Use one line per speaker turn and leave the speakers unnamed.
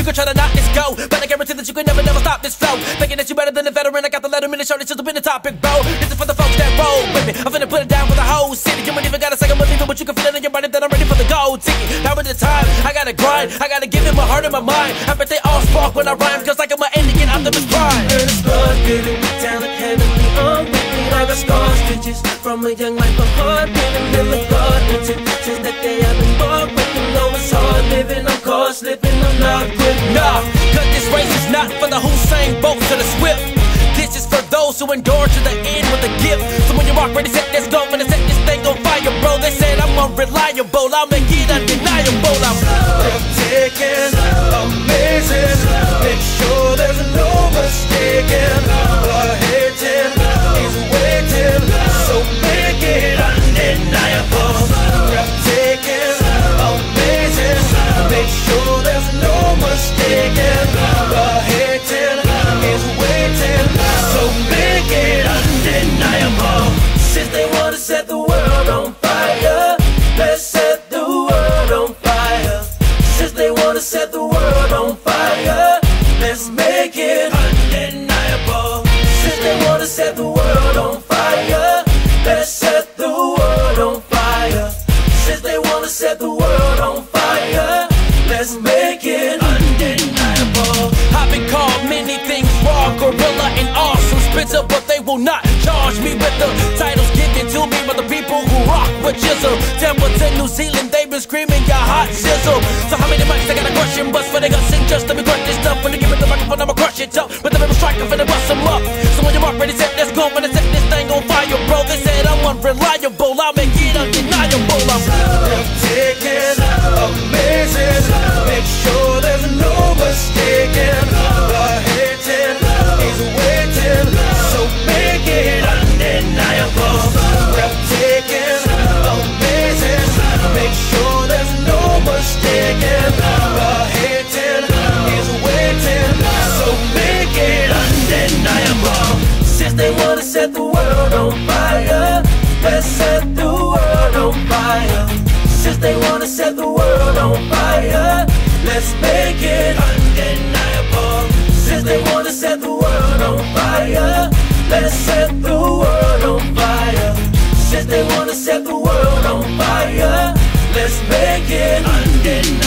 could try to knock this go, but I guarantee that you can never stop this flow. Thinking that you better than a veteran, I got the letter in the show, this just been the topic, bro. This is for the folks that roll with me. I'm finna put it down for the whole city. You ain't even gotta say I'm leaving, but you can feel it in your body that I'm ready for the gold ticket. Now is the time, I gotta grind, I gotta give it my heart and my mind. I bet they all spark when I rhyme, cause like I'm an Indian, I'm the prime.
And it's blood giving me talent, heavenly unwicked. I got scars, stitches from a young life of hard living. Really God intentions that they have been born with. You know it's hard living, I'm caught slipping, I'm not quick.
Nah, cause this race is not for the Hussein Bolt to the Swift. This is for those who endure to the end with a gift. So when you rock ready, set, let's go. When I set this thing on fire, bro. They said I'm unreliable, I'll make it undeniable. I'm
breathtaking, amazing. Make sure there's no mistaking. The hating is waiting, so make it undeniable. Breathtaking, amazing. Make sure there's no mistaking. The hating is waiting, so make it undeniable. Since they wanna set the world on fire, let's set the world on fire. Since they wanna set the world on fire, let's make it undeniable. Since they wanna set the world on fire, let's set the world on fire. Since they wanna set the world on fire, let's make it undeniable.
I've been called many things, raw, gorilla, and awesome spitzer, but they will not charge me with the titles given to me by the people who rock with chisel. Templeton, New Zealand, they've been screaming, your hot sizzle. So how many mics I gotta crush and bust for they got sing just let me crush this stuff. When they give it the microphone, I'ma crush it up. But the very strike, I'm finna bust them up. So when you rock ready, set, let's go. When I set this thing on fire, bro, they said I'm unreliable, I'll make it undeniable. I'm
breathtaking, amazing. Make sure there's no mistaking. The hating is waiting, so make it undeniable. Breathtaking, amazing. Make sure there's no mistaking. The hating is waiting, so make it undeniable. Since they wanna set the world on fire, let's set the world on fire. Since they wanna set the world on fire, let's make it undeniable. Since they wanna set the world on fire, let's set the world on fire. Since they wanna set the world on fire, let's make it undeniable.